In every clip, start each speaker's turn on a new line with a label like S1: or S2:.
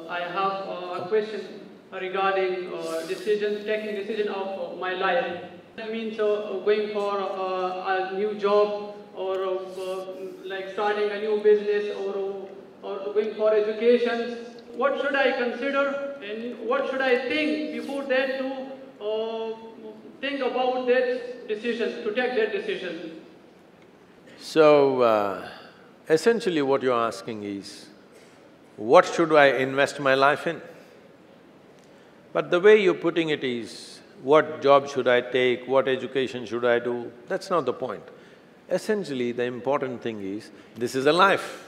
S1: I have a question regarding taking decision of my life. That means going for a new job or like starting a new business or going for education. What should I consider and what should I think before that to think about that decision, to take that decision?
S2: So, essentially what you're asking is, what should I invest my life in? But the way you're putting it is, what job should I take, what education should I do, that's not the point. Essentially, the important thing is, this is a life.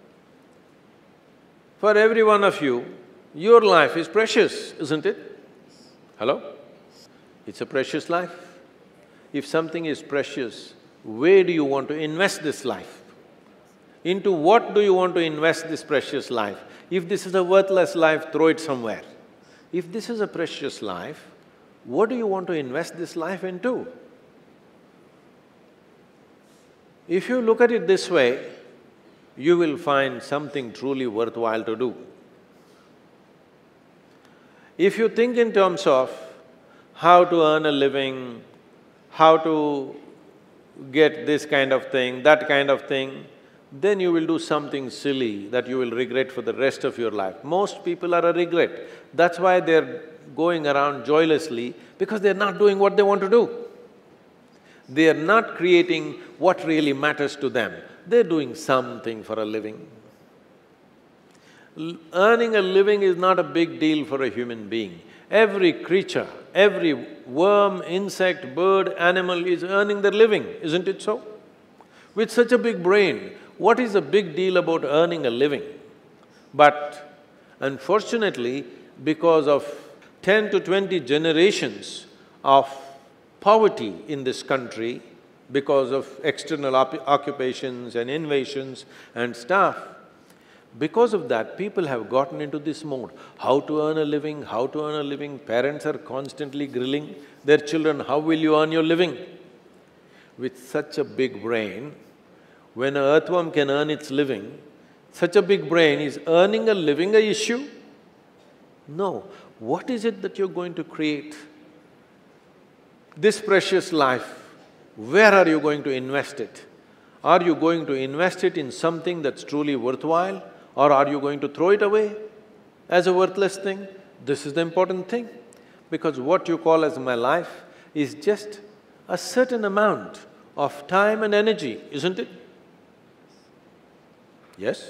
S2: For every one of you, your life is precious, isn't it? Hello? It's a precious life. If something is precious, where do you want to invest this life? Into what do you want to invest this precious life? If this is a worthless life, throw it somewhere. If this is a precious life, what do you want to invest this life into? If you look at it this way, you will find something truly worthwhile to do. If you think in terms of how to earn a living, how to get this kind of thing, that kind of thing, then you will do something silly that you will regret for the rest of your life. Most people are a regret. That's why they're going around joylessly, because they're not doing what they want to do. They are not creating what really matters to them. They're doing something for a living. Earning a living is not a big deal for a human being. Every creature, every worm, insect, bird, animal is earning their living, isn't it so? With such a big brain, what is the big deal about earning a living? But unfortunately, because of 10 to 20 generations of poverty in this country, because of external occupations and invasions and stuff, because of that, people have gotten into this mode. How to earn a living, how to earn a living. Parents are constantly grilling their children, how will you earn your living? With such a big brain, when an earthworm can earn its living, such a big brain, is earning a living an issue? No. What is it that you're going to create? This precious life, where are you going to invest it? Are you going to invest it in something that's truly worthwhile, or are you going to throw it away as a worthless thing? This is the important thing, because what you call as my life is just a certain amount of time and energy, isn't it? Yes?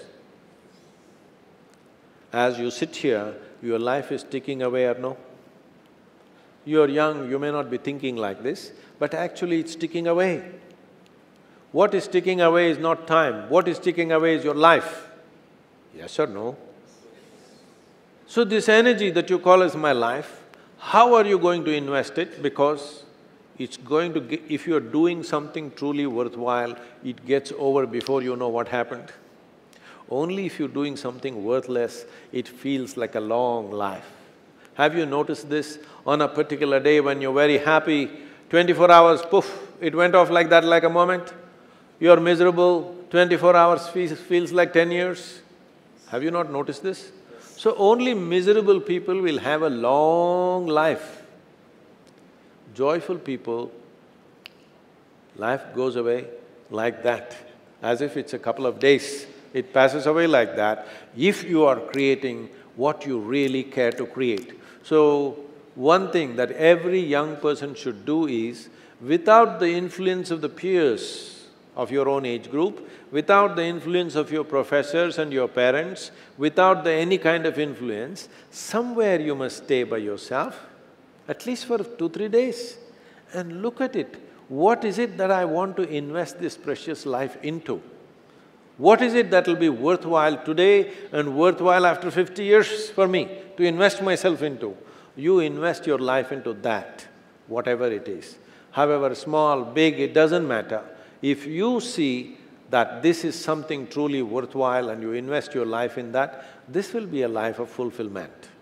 S2: As you sit here, your life is ticking away or no? You're young, you may not be thinking like this, but actually it's ticking away. What is ticking away is not time, what is ticking away is your life. Yes or no? So this energy that you call as my life, how are you going to invest it? Because it's going to… if you're doing something truly worthwhile, it gets over before you know what happened. Only if you're doing something worthless, it feels like a long life. Have you noticed this? On a particular day when you're very happy, 24 hours, poof, it went off like that, like a moment. You're miserable, 24 hours feels like 10 years. Have you not noticed this? So only miserable people will have a long life. Joyful people, life goes away like that, as if it's a couple of days. It passes away like that, if you are creating what you really care to create. So, one thing that every young person should do is, without the influence of the peers of your own age group, without the influence of your professors and your parents, without any kind of influence, somewhere you must stay by yourself, at least for 2-3 days, and look at it. What is it that I want to invest this precious life into? What is it that will be worthwhile today and worthwhile after 50 years for me to invest myself into? You invest your life into that, whatever it is. However small, big, it doesn't matter. If you see that this is something truly worthwhile and you invest your life in that, this will be a life of fulfillment.